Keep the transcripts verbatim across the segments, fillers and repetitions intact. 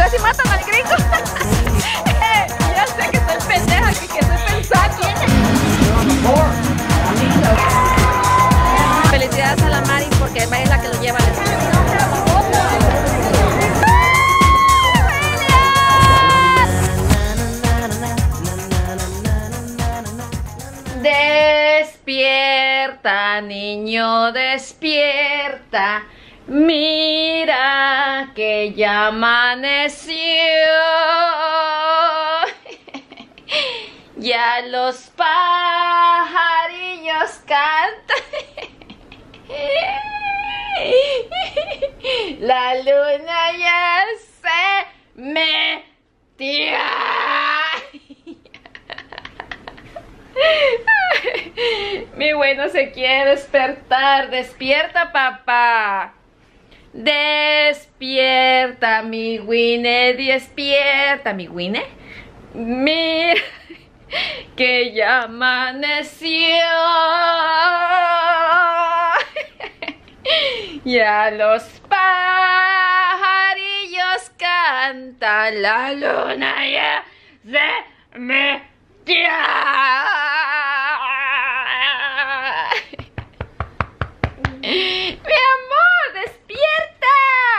casi matan al gringo. eh, ya sé que estoy pendeja, que, que estoy pensando. Felicidades a la Mari porque Mari es la que lo lleva. Despierta, niño, despierta. Mira que ya amaneció. Ya los pajarillos cantan. La luna ya se metió. Mi bueno se quiere despertar. Despierta, papá. Despierta, mi Winnie. Despierta, mi Winnie. Mira que ya amaneció. Ya los pajarillos cantan. La luna ya se metió. Mi amor, despierta.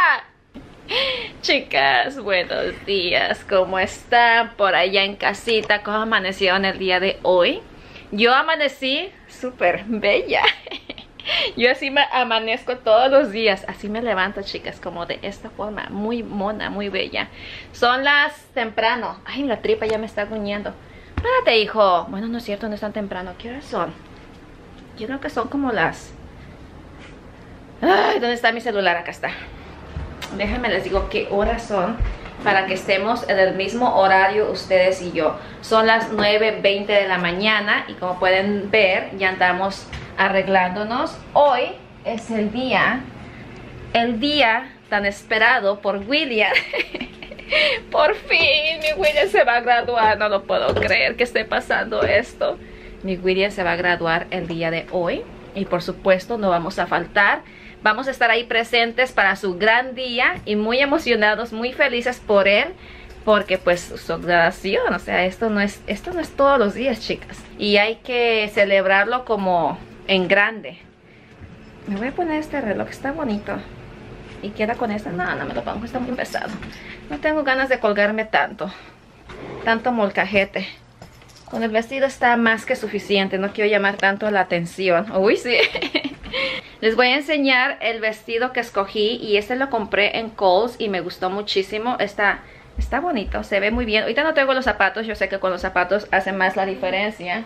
Chicas, buenos días. ¿Cómo están por allá en casita? ¿Cómo amanecieron el día de hoy? Yo amanecí súper bella. Yo así me amanezco todos los días. Así me levanto, chicas, como de esta forma. Muy mona, muy bella. Son las temprano. Ay, la tripa ya me está gruñendo. Espérate, hijo. Bueno, no es cierto, no es tan temprano. ¿Qué horas son? Yo creo que son como las... Ay, ¿dónde está mi celular? Acá está. Déjenme les digo qué horas son para que estemos en el mismo horario ustedes y yo. Son las nueve veinte de la mañana y como pueden ver ya andamos arreglándonos. Hoy es el día, el día tan esperado por William. Por fin mi William se va a graduar. No lo puedo creer que esté pasando esto. Mi William se va a graduar el día de hoy y por supuesto no vamos a faltar. Vamos a estar ahí presentes para su gran día y muy emocionados, muy felices por él, porque pues su graduación, o sea, esto no es, esto no es todos los días, chicas. Y hay que celebrarlo como en grande. Me voy a poner este reloj, está bonito. Y queda con esta, no, no me lo pongo, está muy pesado. No tengo ganas de colgarme tanto, tanto molcajete. Con el vestido está más que suficiente, no quiero llamar tanto la atención. Uy, sí. Les voy a enseñar el vestido que escogí y este lo compré en Kohl's y me gustó muchísimo. Está, está bonito, se ve muy bien. Ahorita no traigo los zapatos, yo sé que con los zapatos hace más la diferencia.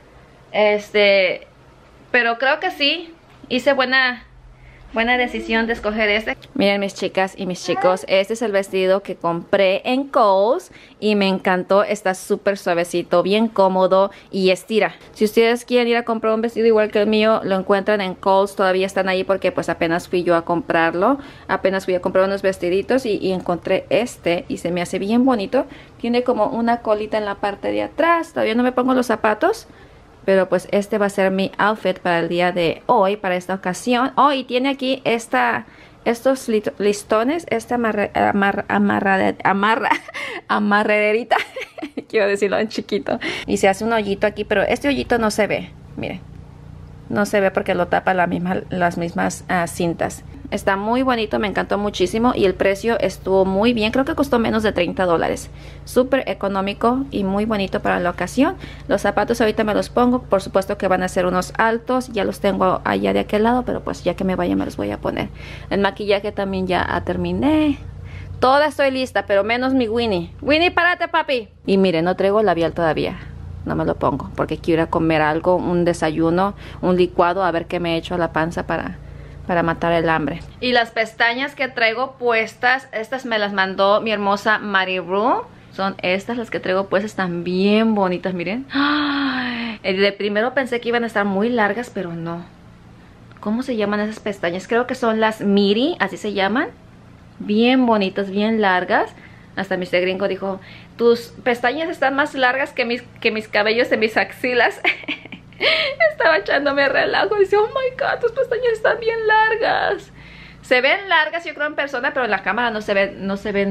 Este, pero creo que sí, hice buena... Buena decisión de escoger este. Miren mis chicas y mis chicos, este es el vestido que compré en Kohl's y me encantó. Está súper suavecito, bien cómodo y estira. Si ustedes quieren ir a comprar un vestido igual que el mío, lo encuentran en Kohl's. Todavía están ahí porque pues apenas fui yo a comprarlo. Apenas fui a comprar unos vestiditos y, y encontré este y se me hace bien bonito. Tiene como una colita en la parte de atrás. Todavía no me pongo los zapatos. Pero pues este va a ser mi outfit para el día de hoy, para esta ocasión. Oh, y tiene aquí esta, estos listones, esta amarra, amarra, amarra, amarra, amarrerita. Quiero decirlo en chiquito. Y se hace un hoyito aquí, pero este hoyito no se ve. Miren, no se ve porque lo tapa la misma, las mismas uh, cintas. Está muy bonito, me encantó muchísimo y el precio estuvo muy bien. Creo que costó menos de treinta dólares. Súper económico y muy bonito para la ocasión. Los zapatos ahorita me los pongo. Por supuesto que van a ser unos altos. Ya los tengo allá de aquel lado, pero pues ya que me vaya me los voy a poner. El maquillaje también ya terminé. Toda estoy lista, pero menos mi Winnie. Winnie, párate, papi. Y miren, no traigo labial todavía. No me lo pongo porque quiero ir a comer algo, un desayuno, un licuado, a ver qué me he hecho a la panza para... para matar el hambre. Y las pestañas que traigo puestas, estas me las mandó mi hermosa Mariru. Son estas las que traigo puestas, están bien bonitas, miren. ¡Ay! De primero pensé que iban a estar muy largas, pero no. ¿Cómo se llaman esas pestañas? Creo que son las Miri, así se llaman. Bien bonitas, bien largas. Hasta mister Gringo dijo, tus pestañas están más largas que mis, que mis cabellos de mis axilas. Estaba echándome relajo. Dice, oh my god, tus pestañas están bien largas. Se ven largas yo creo en persona, pero en la cámara no se ven, no se ven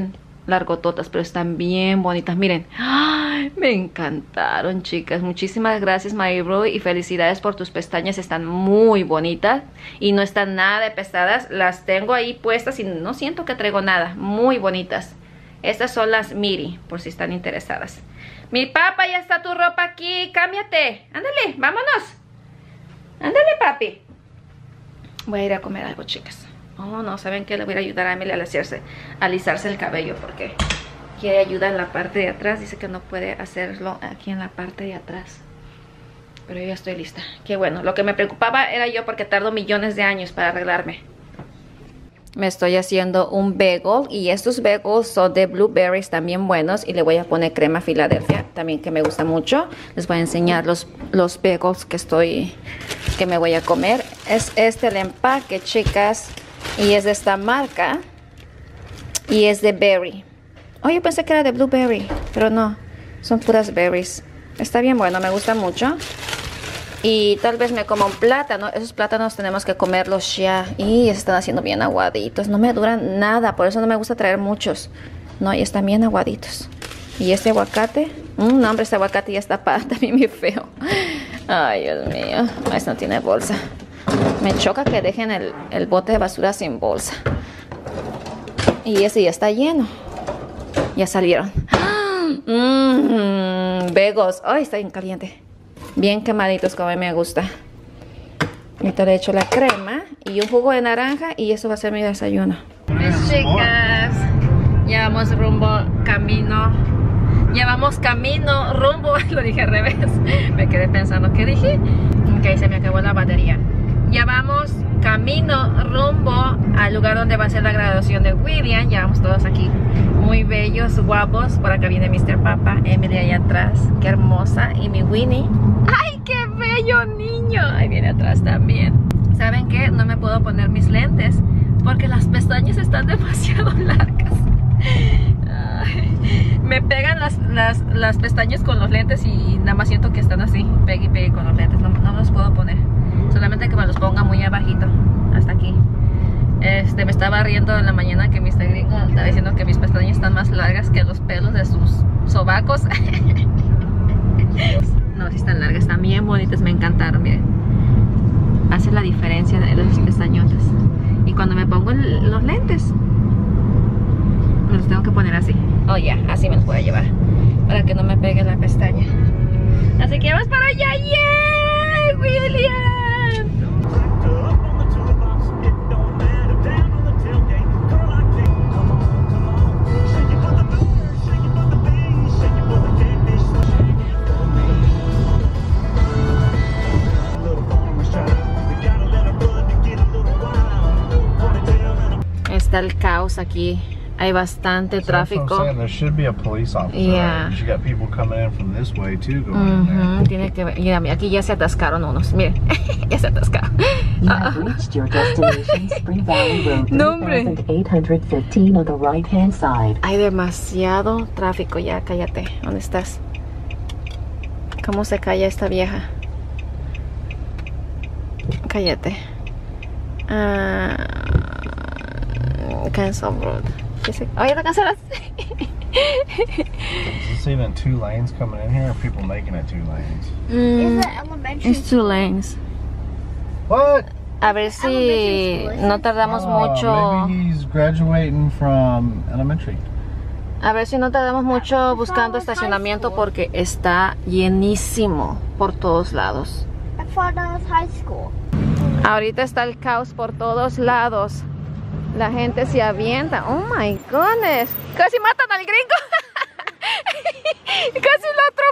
largototas, pero están bien bonitas. Miren, ¡ay! Me encantaron, chicas. Muchísimas gracias, Mayru, y felicidades por tus pestañas. Están muy bonitas y no están nada de pesadas. Las tengo ahí puestas y no siento que traigo nada. Muy bonitas. Estas son las Miri, por si están interesadas. Mi papá, ya está tu ropa aquí. Cámbiate. Ándale, vámonos. Ándale, papi. Voy a ir a comer algo, chicas. Oh, no, ¿saben qué? Le voy a ayudar a Emily a alisarse, a alisarse el cabello porque quiere ayuda en la parte de atrás. Dice que no puede hacerlo aquí en la parte de atrás. Pero yo ya estoy lista. Qué bueno. Lo que me preocupaba era yo porque tardo millones de años para arreglarme. Me estoy haciendo un bagel y estos bagels son de blueberries, también buenos, y le voy a poner crema Filadelfia también, que me gusta mucho. Les voy a enseñar los, los bagels que estoy que me voy a comer. Es este el empaque, chicas, y es de esta marca y es de berry. Oh, yo pensé que era de blueberry, pero no, son puras berries. Está bien bueno, me gusta mucho. Y tal vez me como un plátano. Esos plátanos tenemos que comerlos ya. Y se están haciendo bien aguaditos. No me duran nada. Por eso no me gusta traer muchos. No, y están bien aguaditos. Y este aguacate. Mm, no, hombre, este aguacate ya está también muy feo. Ay, Dios mío. Este no tiene bolsa. Me choca que dejen el, el bote de basura sin bolsa. Y ese ya está lleno. Ya salieron. Mmm, bagels. Ay, está bien caliente. Bien quemaditos como a mí me gusta. Ahorita le echo la crema y un jugo de naranja y eso va a ser mi desayuno. Mis chicas, ya vamos rumbo, camino. Ya vamos camino, rumbo. Lo dije al revés. Me quedé pensando, ¿qué dije? Ok, se me acabó la batería. Ya vamos camino, rumbo al lugar donde va a ser la graduación de William. Ya vamos todos aquí. Muy bellos, guapos. Por acá viene mister Papa, Emily allá atrás. Qué hermosa. Y mi Winnie. ¡Ay, qué bello niño! Ahí viene atrás también. ¿Saben qué? No me puedo poner mis lentes porque las pestañas están demasiado largas. Ay, me pegan las, las, las pestañas con los lentes y nada más siento que están así. Pegue y pegue con los lentes. No, no los puedo poner. Solamente que me los ponga muy abajito. Hasta aquí. Este, me estaba riendo en la mañana que mister Gringo estaba diciendo que mis pestañas están más largas que los pelos de sus sobacos. No, sí están largas, están bien bonitas, me encantaron, miren. Hace la diferencia de las pestañotas. Y cuando me pongo el, los lentes, me los tengo que poner así. Oh, ya, yeah, así me los voy a llevar. Para que no me pegue la pestaña. Así que vamos para allá, ¡yeah! ¡William! Está el caos aquí. Hay bastante tráfico. Yeah. Uh-huh. Tiene que ver. Mira, aquí ya se atascaron unos. Miren, ya se atascaron. Uh-uh. No, hombre. Hay demasiado tráfico ya. Cállate. ¿Dónde estás? ¿Cómo se calla esta vieja? Cállate. Ah. Cancel road. Oh, ya la cancelaste. Is this even two lanes coming in here, or people making it two lanes? Mm, Is it elementary? It's two lanes. What? A ver si no tardamos oh, mucho. Maybe he's graduating from elementary. A ver si no tardamos mucho buscando estacionamiento porque está llenísimo por todos lados. I thought that was high school. Ahorita está el caos por todos lados. La gente se avienta. Oh my goodness. Casi matan al gringo. Casi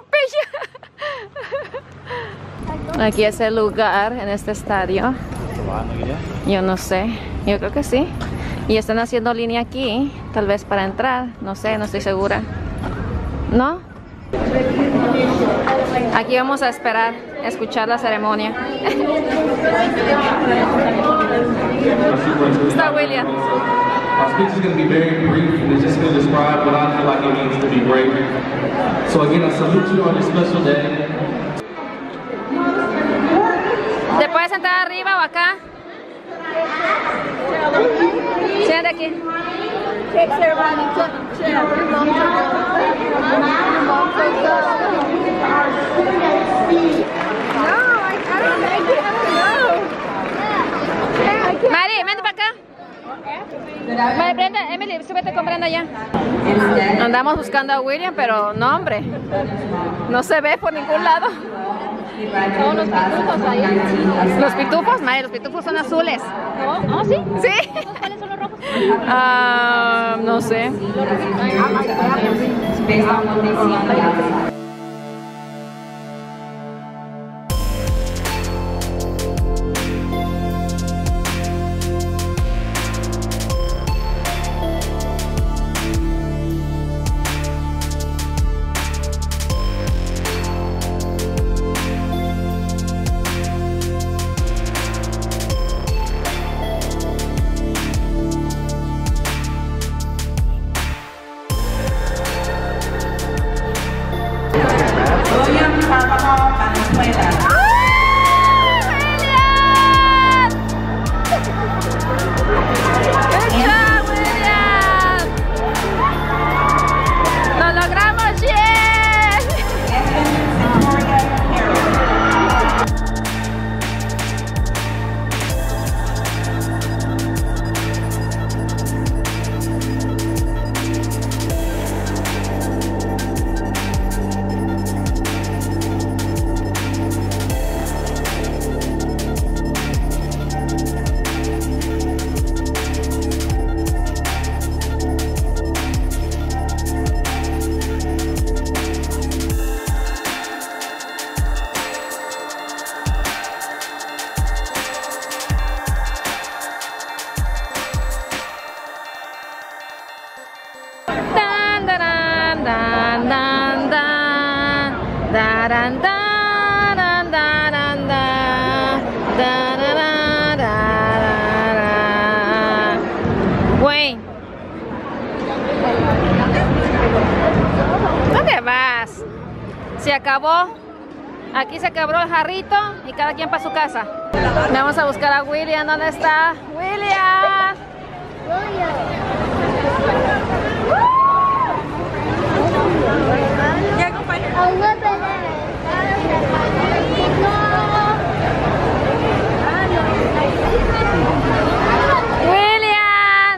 lo atropella. Aquí es el lugar en este estadio. Yo no sé. Yo creo que sí. Y están haciendo línea aquí. Tal vez para entrar. No sé, no estoy segura. ¿No? Aquí vamos a esperar, a escuchar la ceremonia. Está William. Our speech is going to be very brief and it's just going to describe what I feel like it means to be great. So again, I salute you on this special day. ¿Te puedes sentar arriba o acá? Siéntate aquí. Emily, súbete con Brenda ya. Andamos buscando a William, pero no, hombre. No se ve por ningún lado. Son los pitufos ahí. ¿Los pitufos? Madre, los pitufos son azules. ¿No? ¿Ah, sí? ¿Sí? ¿Cuáles son los rojos? Ah, no sé. Daran, daran, daran, da, darara, darara. Güey, ¿dónde vas? Se acabó. Aquí se quebró el jarrito y cada quien para su casa. Vamos a buscar a William. ¿Dónde está? William. Ya, compañero. William.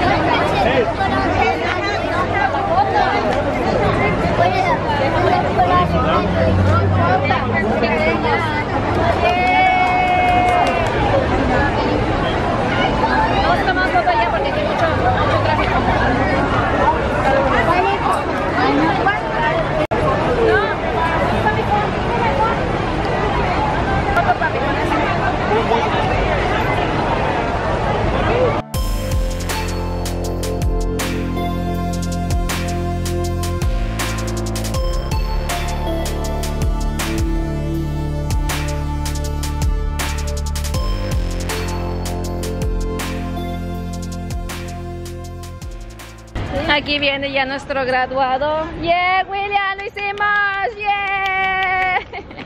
Vamos a tomar foto allá porque aquí hay mucho, mucho tráfico. Aquí viene ya nuestro graduado. ¡Yeah, William! ¡Lo hicimos! ¡Yeah!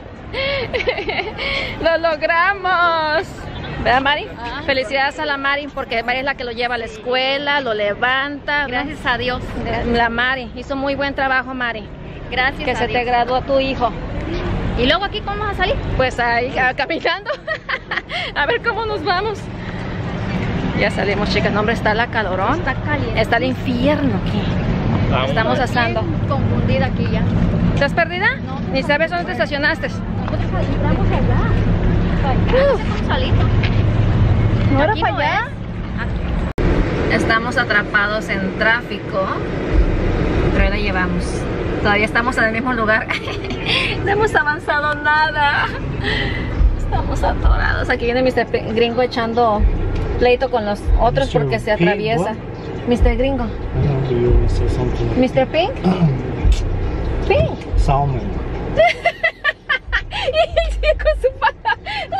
¡Lo logramos! ¿Verdad, Mari? Ah. Felicidades a la Mari, porque Mari es la que lo lleva a la escuela, lo levanta. Gracias a Dios. La Mari hizo muy buen trabajo, Mari. Gracias Que a se Dios. te graduó tu hijo. ¿Y luego aquí cómo vamos a salir? Pues ahí, ah, caminando. A ver cómo nos vamos. Ya salimos, chicas. No, hombre, está la calorón. Está caliente. Está el infierno aquí. Estamos asando. Bien confundida aquí ya. ¿Estás perdida? No, no, Ni no, sabes no, dónde te no. estacionaste. Nosotros entramos allá. Allá, no sé cómo salir. ¿No era Aquí para no allá? es. Estamos atrapados en tráfico, pero ahí la llevamos. Todavía estamos en el mismo lugar. No hemos avanzado nada. Estamos atorados. Aquí viene mister Gringo echando pleito con los otros mister porque se Pink, atraviesa. what? mister Gringo. I don't know, do you want to say something? mister Pink. Pink. Salmon. Con su palabra.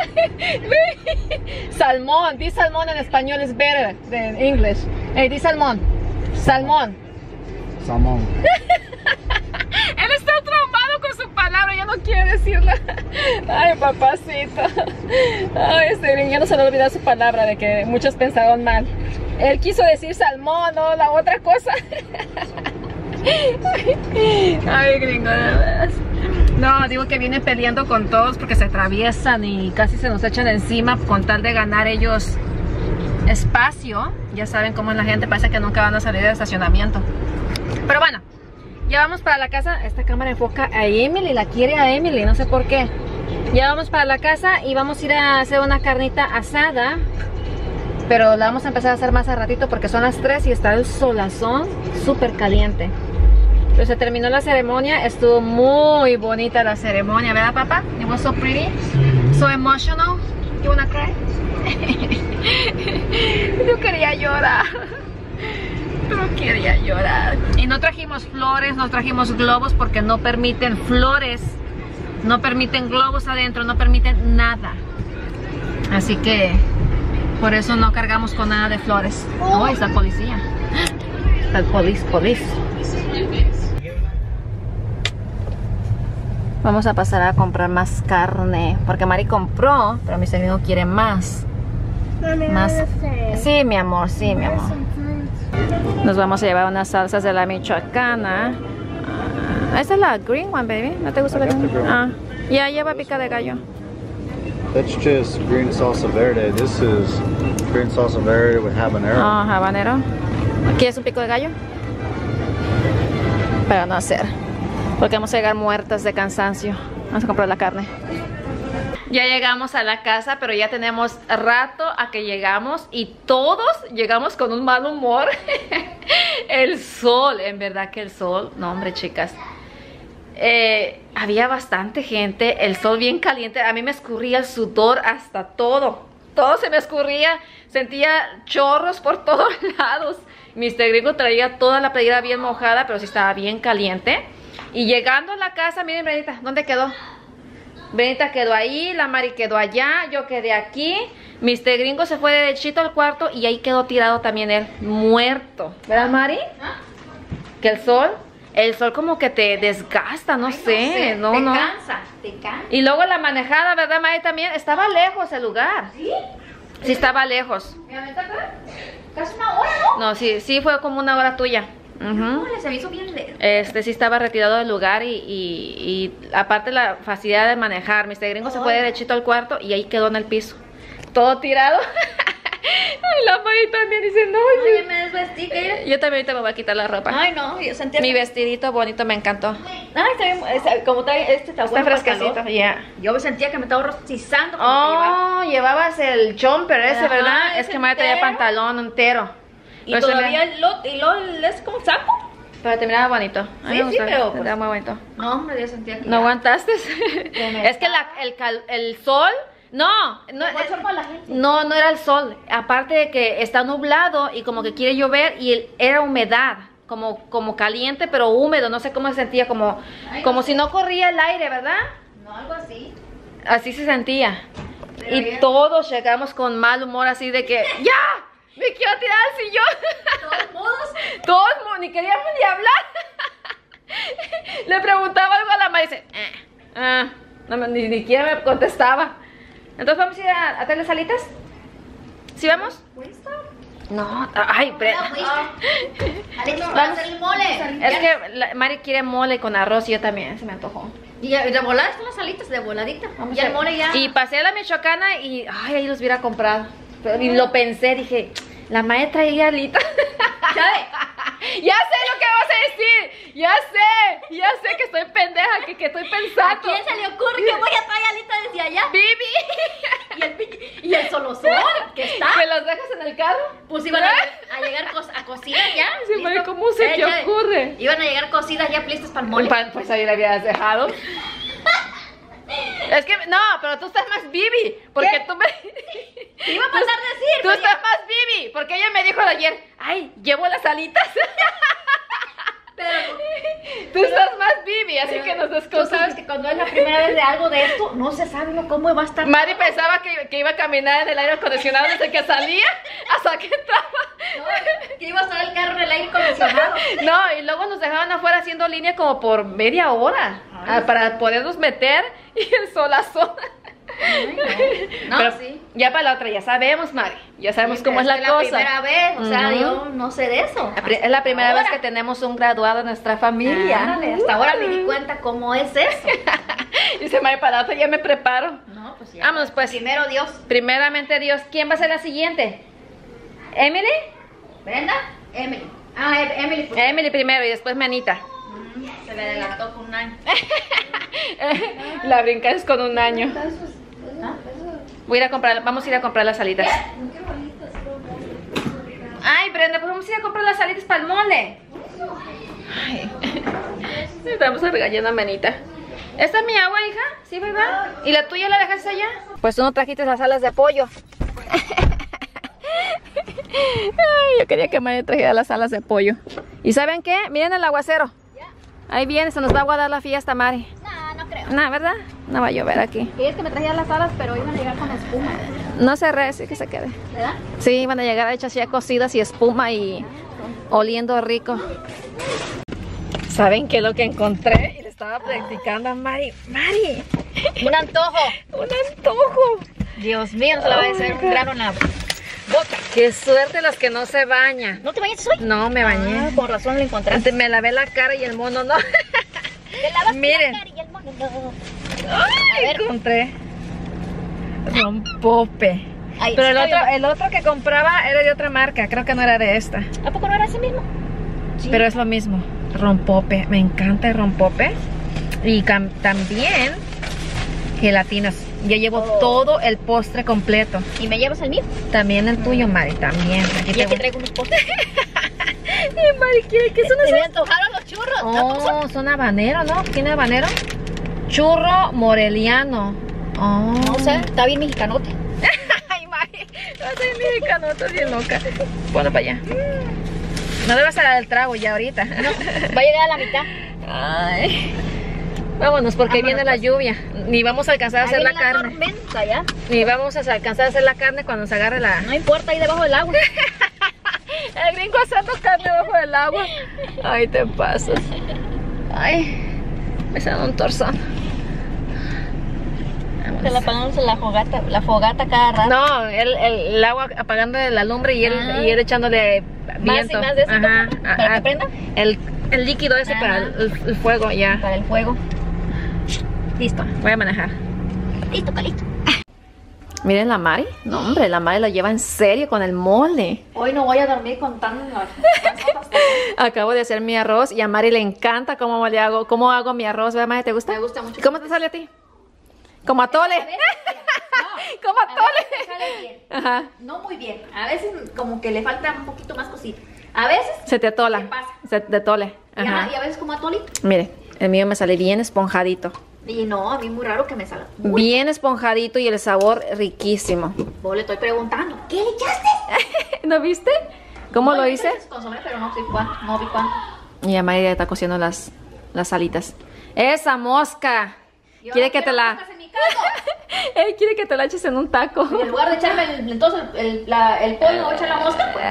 Salmón, di salmón en español es better than English. Hey, di salmón. Salmón. Salmon. Él está traumado con su palabra, ya no quiere decirla. Ay, papacito. Ay, este ya no se le olvidó su palabra de que muchos pensaron mal. Él quiso decir salmón, no la otra cosa. Ay, gringo, de verdad. No, digo que vienen peleando con todos porque se atraviesan y casi se nos echan encima con tal de ganar ellos espacio. Ya saben cómo es la gente, parece que nunca van a salir del estacionamiento. Pero bueno, ya vamos para la casa. Esta cámara enfoca a Emily, la quiere a Emily, no sé por qué. Ya vamos para la casa y vamos a ir a hacer una carnita asada. Pero la vamos a empezar a hacer más a ratito porque son las tres y está el solazón súper caliente. Pero se terminó la ceremonia, estuvo muy bonita la ceremonia, ¿verdad, papá? It was so pretty, so emotional. You wanna cry? Yo quería llorar. Yo quería llorar. Y no trajimos flores, no trajimos globos porque no permiten flores, no permiten globos adentro, no permiten nada. Así que por eso no cargamos con nada de flores. Oh, está el policía. Está el polis, polis. Vamos a pasar a comprar más carne porque Mari compró, pero mi señor quiere más. Más. Sí, mi amor, sí, mi amor. Nos vamos a llevar unas salsas de la michoacana. Ah, esa es la green one, baby. ¿No te gusta la green? Ah, ya yeah, lleva pica de gallo. That's just green salsa verde. This is green salsa verde with habanero. Ah, oh, habanero. ¿Quieres un pico de gallo? Para no hacer. Porque vamos a llegar muertas de cansancio. Vamos a comprar la carne. Ya llegamos a la casa, pero ya tenemos rato a que llegamos y todos llegamos con un mal humor. El sol, en verdad que el sol, no hombre chicas, eh, había bastante gente, el sol bien caliente, a mí me escurría el sudor hasta todo, todo se me escurría, sentía chorros por todos lados. mister Gringo traía toda la playera bien mojada, pero sí estaba bien caliente. Y llegando a la casa, miren Brenita, ¿dónde quedó? Benita quedó ahí, la Mari quedó allá, yo quedé aquí. mister Gringo se fue derechito al cuarto y ahí quedó tirado también él, muerto. ¿Verdad, Mari? ¿Ah? Que el sol, el sol como que te desgasta, no, Ay, sé, no sé, no, te no. cansa, te cansa. Y luego la manejada, ¿verdad, Mari? También estaba lejos el lugar. ¿Sí? Sí, estaba lejos. Casi una hora, ¿no? No, sí, sí fue como una hora tuya. Uh-huh. No, se me hizo bien lejos. Este sí estaba retirado del lugar y, y, y aparte la facilidad de manejar. mister Gringo oh. se fue derechito al cuarto y ahí quedó en el piso. Todo tirado. Ay, la Mari también dice, no. Ay, yo, me desvestí, ¿qué? yo también ahorita me voy a quitar la ropa. Ay, no, yo sentía... Mi vestidito bonito me encantó. Ay, está bien, está, como está, este está, está bueno fresquecito, ya. Yeah. Yo me sentía que me estaba rostizando. Oh, llevabas el jumper ese, Ajá, ¿verdad? Es ese que Mari traía entero. pantalón entero. Y Pero todavía me... lo, y lo es como saco. Pero te miraba bonito. A mí Sí, me sí, gustó. pero, Te pues, miraba muy bonito. No, hombre, yo sentía que ¿No ya. aguantaste? me Es que la, el, cal, el sol... No, no, ¿Fue el sol para la gente? no, no era el sol. Aparte de que está nublado y como que quiere llover y el, era humedad. Como, como caliente pero húmedo. No sé cómo se sentía. Como, Ay, como no si sé. no corría el aire, ¿verdad? No, algo así. Así se sentía. Pero Y bien. todos llegamos con mal humor así de que... ¡Ya! ¡Me quiero tirar al sillón! De todos modos. Todos ni queríamos ni hablar. Le preguntaba algo a la madre y dice, eh, ah, no, me- ni siquiera me contestaba. Entonces vamos a ir a, a hacerle salitas. ¿Sí vamos? ¿Fuiste? No, ay, Bre- No, fuiste. Alex, Vamos. ¿vas a hacer el mole? es que la, Mari quiere mole con arroz y yo también, se me antojó. Y ya, de volada están las alitas, de voladita. Vamos Ya a- el mole ya. Y pasé a la michoacana y, ay, ahí los hubiera comprado. Pero, y lo pensé, dije, la maestra traía alitas. ¿Sabe? Ya sé lo que vas a decir. Ya sé, ya sé que estoy pendeja, que, que estoy ¿A pensando. quién se le ocurre que voy a traer alitas desde allá? Bibi. Y el, pi- y el solosol que está. ¿Que los dejas en el carro? Pues iban a, a llegar cos- a cocidas ya. Sí, ¿listo? Mari, ¿cómo se Eh, te ya- ocurre? Iban a llegar cocidas ya listas para el mole. Pa- Pues ahí la habías dejado. Es que, no, pero tú estás más Bibi. Porque ¿Qué? tú me... Te iba a pasar a decir. Tú pero estás ya- más Bibi. Porque ella me dijo de ayer, ay, llevo las alitas. Pero Tú estás más Bibi, así pero que nos tú descosas. sabes que cuando es la primera vez de algo de esto, no se sabe uno cómo va a estar. Mari pensaba que, que iba a caminar en el aire acondicionado desde que salía hasta que entraba. No, que iba a estar el carro en el aire acondicionado. No, y luego nos dejaban afuera haciendo línea como por media hora. Ay, ah, para podernos meter y el solazón. Ay, no. No, Pero sí. ya para la otra, ya sabemos, Mari. Ya sabemos Sí, cómo es pero la es cosa. la primera vez, o sea, Ujú. yo no sé de eso. La pri- Es la primera Ahora. vez que tenemos un graduado en nuestra familia. Ándale, hasta ahora me di cuenta cómo es eso. Dice Mari, para la otra ya me preparo. No, pues ya. Vámonos, pues. Primero Dios. Primeramente Dios, ¿quién va a ser la siguiente? ¿Emily? Brenda, Emily. Ah, Emily. Pues. Emily primero y después Manita. Mm, se le adelantó con un año. La brincas con un año. ¿Ah? Voy a ir a comprar, vamos a ir a comprar las alitas. Ay, Brenda, pues vamos a ir a comprar las alitas para el mole. Ay. Estamos regañando a Manita. ¿Esta es mi agua, hija? ¿Sí, verdad? ¿Y la tuya la dejaste allá? Pues tú no trajiste las alas de pollo. Ay, yo quería que Mari trajera las alas de pollo. ¿Y saben qué? Miren el aguacero. Ahí viene, se nos va a guardar la fiesta, Mari. No, no creo. No, ¿verdad? No va a llover aquí. Y es que me trajeran las alas, pero iban a llegar con espuma. No se re, sí que se quede. ¿Verdad? Sí, iban a llegar hechas ya cocidas y espuma y oliendo rico. ¿Saben qué es lo que encontré? Y le estaba practicando a Mari. Mari, Un antojo. un antojo. Dios mío, no se la va a hacer un grano en la boca. Qué suerte los que no se bañan. ¿No te bañaste hoy? No, me bañé. Ah, con razón lo encontraste. Antes me lavé la cara y el mono no. Te lavas Miren. la cara y el mono no. Ay, A ver. encontré rompope. Ahí, Pero el está otro, bien. el otro que compraba era de otra marca. Creo que no era de esta. ¿A poco no era ese mismo? Sí. Pero es lo mismo. Rompope. Me encanta el rompope. Y cam- también gelatinas. Yo llevo Oh. todo el postre completo. ¿Y me llevas el mío? También el tuyo, Mari. También. Aquí Y te aquí voy- traigo unos postres. Ay, Mari, ¿qué, ¿qué son Se me esos? antojaron los churros. ¿No? ¿Cómo son? Oh, son habanero, ¿no? ¿Tiene habanero? Churro moreliano. Oh. No sé, está bien mexicanote. Ay, Mari, no soy mexicano, estoy bien loca. Ponlo para allá. No debes dar el trago ya ahorita. No, va a llegar a la mitad. Ay. Vámonos porque Vámonos, viene la pues. lluvia. Ni vamos a alcanzar a hacer Ahí la viene la carne. tormenta ya. Ni vamos a alcanzar a hacer la carne cuando se agarre la... No importa, ahí debajo del agua. El gringo haciendo carne bajo el agua. Ay, te pasas. Ay, me sale un torzón. Se la apagamos en la fogata, la fogata cada rato. No, el, el, el agua apagando la lumbre y él, Ah. y él echándole viento. Más y más de eso. Ajá, ¿Para ajá. que prenda? El, el líquido ese Ajá. para el, el fuego, ya. Para el fuego. Listo. Voy a manejar. Listo, listo. Miren la Mari. No, hombre, la Mari la lleva en serio con el mole. Hoy no voy a dormir contando las cosas. Acabo de hacer mi arroz y a Mari le encanta cómo le hago, cómo hago mi arroz. ¿Verdad, Mari? ¿Te gusta? Me gusta mucho. ¿Cómo te sale a ti? Como atole. A veces, no, Como a veces atole. me sale bien. Ajá. No muy bien. A veces como que le falta un poquito más cosita. A veces. Se te atola. ¿Qué pasa? Se te atole. Y, ajá, Ajá. y a veces como atolito. Mire, el mío me sale bien esponjadito. Y no, a mí muy raro que me salga. Uy, Bien esponjadito y el sabor riquísimo. vos le estoy preguntando. ¿Qué le echaste? ¿No viste? ¿Cómo No, lo yo hice? creo que es consomé, pero no sé cuánto. No vi cuánto. Y a Mari ya está cociendo las, las alitas. ¡Esa mosca! Yo Quiere no que te quiero la... moscas en mi casa. Él quiere que te la eches en un taco. Y en lugar de echarme el, entonces el, el, la, el pollo o echar la mosca, pues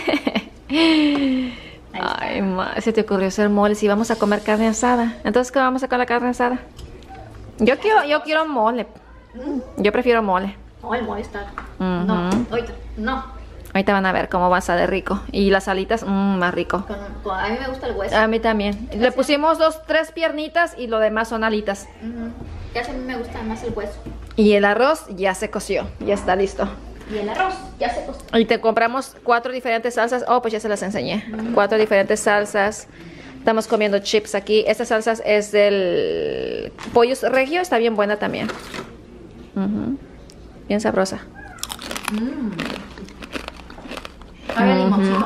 no. Ay, ma, se te ocurrió hacer mole si vamos a comer carne asada. Entonces, ¿qué vamos a con la carne asada? Yo quiero, yo quiero mole. Yo prefiero mole. No, el mole está. Ujú. No, ahorita, no. Ahorita van a ver cómo va a estar de rico. Y las alitas, mmm, más rico. Con, con- a mí me gusta el hueso. A mí también. Le pusimos dos, tres piernitas y lo demás son alitas. Ujú. Ya sé, a mí me gusta más el hueso. Y el arroz ya se coció, ya está listo. Y el arroz, ya se costó. Y te compramos cuatro diferentes salsas. Oh, pues ya se las enseñé. Cuatro diferentes salsas. Estamos comiendo chips aquí. Esta salsa es del pollo regio. Está bien buena también. Ujú. Bien sabrosa. Ahora limoncito.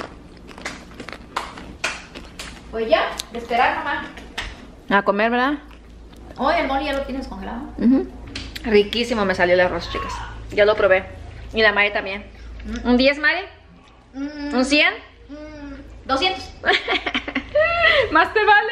Pues ya, de esperar nomás. A comer, ¿verdad? Hoy el mole ya lo tienes congelado. Ujú. Riquísimo me salió el arroz, chicas. Ya lo probé. Y la Mari también. ¿Un diez, Mari? Mm, ¿Un cien? mm, doscientos. Más te vale.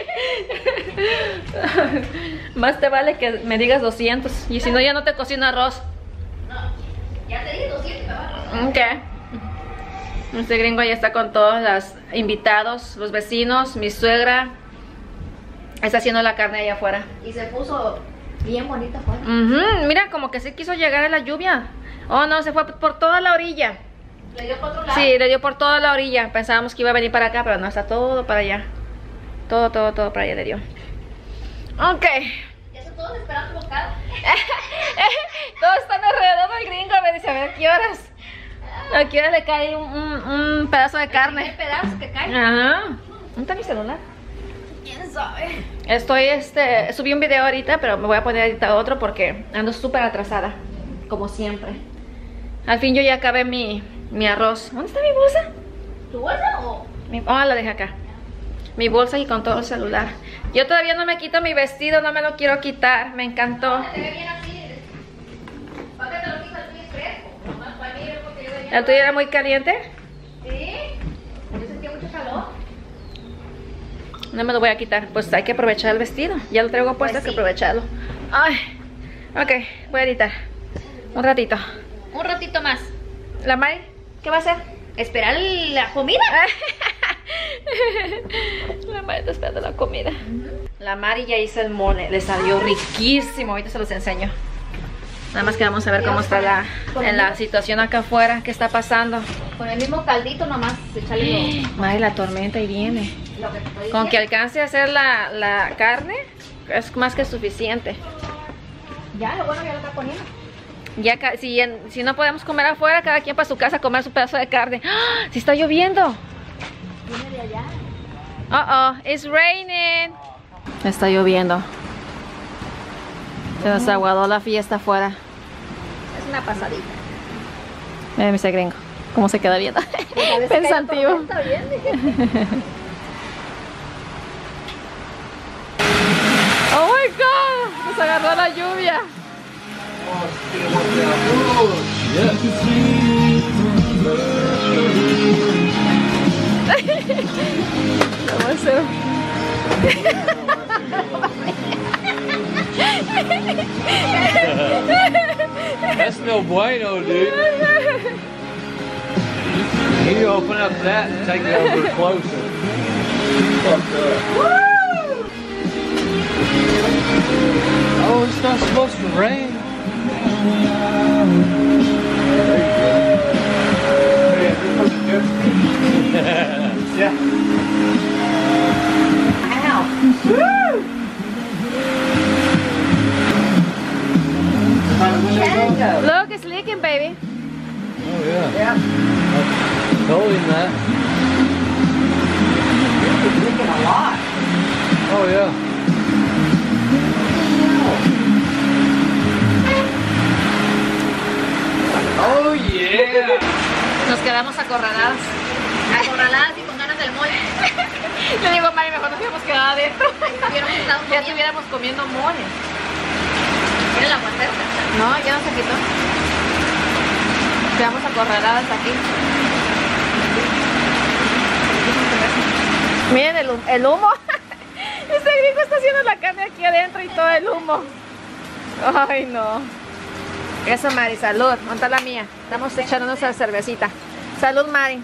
Más te vale que me digas doscientos. Y si no, ya no te cocino arroz. No, ya te dije doscientos, me va a Ok. Este gringo ya está con todos los invitados, los vecinos, mi suegra. Está haciendo la carne allá afuera. Y se puso bien bonita afuera. Ujú, mira, como que sí quiso llegar a la lluvia. Oh, no, se fue por toda la orilla. Le dio por otro lado. Sí, le dio por toda la orilla. Pensábamos que iba a venir para acá, pero no, está todo para allá. Todo, todo, todo para allá le dio. Ok. Ya están todos esperando bocado. Todos están alrededor del gringo. A ver, dice, a ver, ¿qué horas? Aquí le cae un, un, un pedazo de carne. ¿Qué pedazo que cae? Ajá. ¿Dónde está mi celular? ¿Quién sabe? Estoy, este, subí un video ahorita, pero me voy a poner a editar otro porque ando súper atrasada, como siempre. Al fin yo ya acabé mi, mi arroz. ¿Dónde está mi bolsa? ¿Tu bolsa o...? Mi, oh, la dejé acá. Mi bolsa y con todo el celular. Yo todavía no me quito mi vestido, no me lo quiero quitar. Me encantó. Te ve bien así. ¿Para qué te lo quitas así fresco? Nomás para mí, porque yo venía... ¿El tuyo era muy caliente? Sí. Yo sentía mucho calor. No me lo voy a quitar. Pues hay que aprovechar el vestido. Ya lo traigo puesto, Pues hay sí. que aprovecharlo. Ay. Ok, voy a editar. Un ratito. Un ratito más. ¿La Mari? ¿Qué va a hacer? ¿Esperar la comida? La Mari está esperando la comida. La Mari ya hizo el mole. Le salió riquísimo. Ahorita se los enseño. Nada más que vamos a ver cómo está la, en la situación acá afuera. ¿Qué está pasando? Con el mismo caldito nomás. Echarle lo, Mari, la tormenta y viene. lo que te estoy Con que diciendo. alcance a hacer la, la carne, es más que suficiente. Ya, lo bueno ya lo está poniendo. Ya ca- si, en- si no podemos comer afuera, cada quien para su casa a comer su pedazo de carne. ¡Ah! ¡Si está lloviendo! Viene de allá. Uh oh, it's raining. Está lloviendo. Se nos aguadó la fiesta afuera. Es una pasadita. Mira mi gringo, cómo se queda viendo. Pensativo. Está bien, dije. Oh my god, nos agarró la lluvia. Vamos a hacer. That's no bueno, dude. You open up that and take it over closer. Oh, it's not supposed to rain. Look, it's leaking, baby. Oh yeah. Yeah. I told him that. It's leaking a lot. Oh yeah. Oh yeah. Nos quedamos acorraladas. Acorraladas y con ganas del mole. Le digo, Mari, mejor nos hubiéramos quedado adentro. Hubiéramos estado Ya comiendo. estuviéramos comiendo mole. Mira la guantera. No, ya no se quitó. Quedamos acorraladas aquí. Miren el, hum- el humo. Este gringo está haciendo la carne aquí adentro y todo el humo. Ay, no. Eso, Mari, salud. ¿Dónde está la mía? Estamos echándonos a la cervecita. Salud, Mari.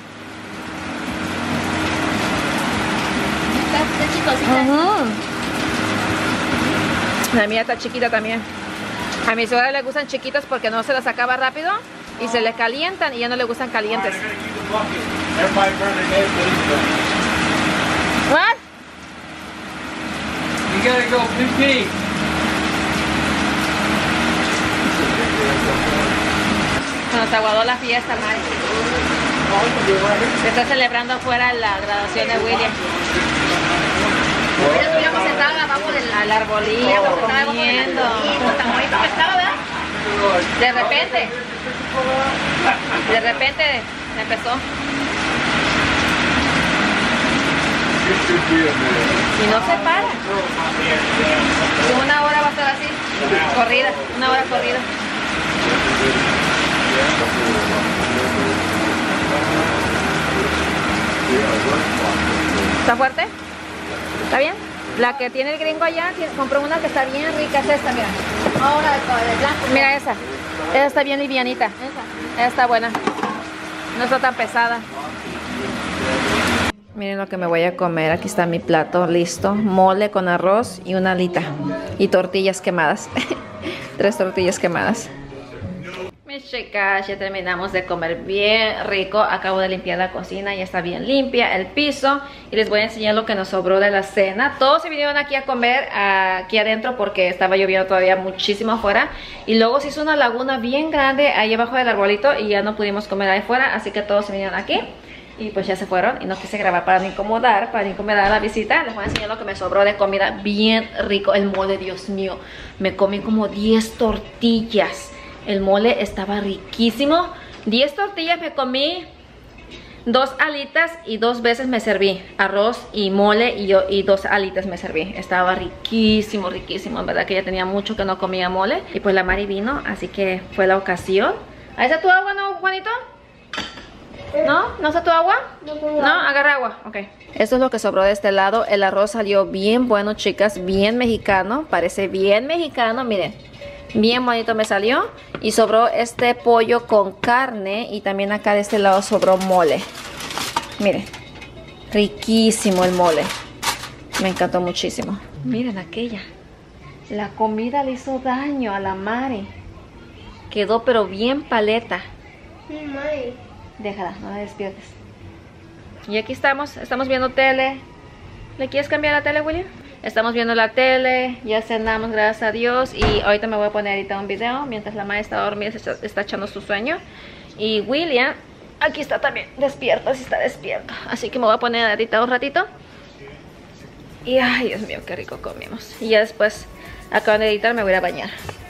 Está, está chicosita. Ujú. La mía está chiquita también. A mi suegra le gustan chiquitas porque no se las acaba rápido y se le calientan y ya no le gustan calientes. Everybody burn their head, please. What? You gotta go pee-pee. Se nos aguadó la fiesta, Mari. Se está celebrando afuera la graduación de William. Pero estuviéramos sentados abajo del Al arbolillo, comiendo. Tan bonito que estaba, ¿verdad? De repente, de repente empezó. Y no se para. Y una hora va a estar así, corrida, una hora corrida. ¿Está fuerte? ¿Está bien? La que tiene el gringo allá, tiene- compró una que está bien rica, es esta, mira. Ahora de, de blanco. Mira esa. Esa está bien livianita. Esa. Esa está buena. No está tan pesada. Miren lo que me voy a comer. Aquí está mi plato listo. Mole con arroz y una alita. Y tortillas quemadas. Tres tortillas quemadas. mis chicas, ya terminamos de comer bien rico. Acabo de limpiar la cocina, ya está bien limpia, el piso. Y les voy a enseñar lo que nos sobró de la cena. Todos se vinieron aquí a comer aquí adentro porque estaba lloviendo todavía muchísimo afuera. Y luego se hizo una laguna bien grande ahí abajo del arbolito y ya no pudimos comer ahí afuera. Así que todos se vinieron aquí. Y pues ya se fueron y no quise grabar para no incomodar, para no incomodar a la visita. Les voy a enseñar lo que me sobró de comida bien rico. El mole, Dios mío, me comí como diez tortillas. El mole estaba riquísimo. diez tortillas me comí, dos alitas y dos veces me serví arroz y mole y, yo, y dos alitas me serví. Estaba riquísimo, riquísimo. En verdad que ya tenía mucho que no comía mole. Y pues la Mari vino, así que fue la ocasión. ¿Ahí está tu agua, no, Juanito? ¿No? ¿No está tu agua? No, no, agarra agua, ok. Esto es lo que sobró de este lado. El arroz salió bien bueno, chicas, bien mexicano. Parece bien mexicano, miren. Bien bonito me salió. Y sobró este pollo con carne. Y también acá de este lado sobró mole. Miren, riquísimo el mole. Me encantó muchísimo. Miren aquella. La comida le hizo daño a la Mari. Quedó pero bien paleta. Déjala, no la despiertes. Y aquí estamos, estamos viendo tele. ¿Le quieres cambiar la tele, William? Estamos viendo la tele, ya cenamos, gracias a Dios. Y ahorita me voy a poner a editar un video mientras la madre está dormida, se está, está echando su sueño. Y William, aquí está también despierto, sí está despierto. Así que me voy a poner a editar un ratito. Y ay, Dios mío, qué rico comimos. Y ya después, acabando de editar, me voy a ir a bañar.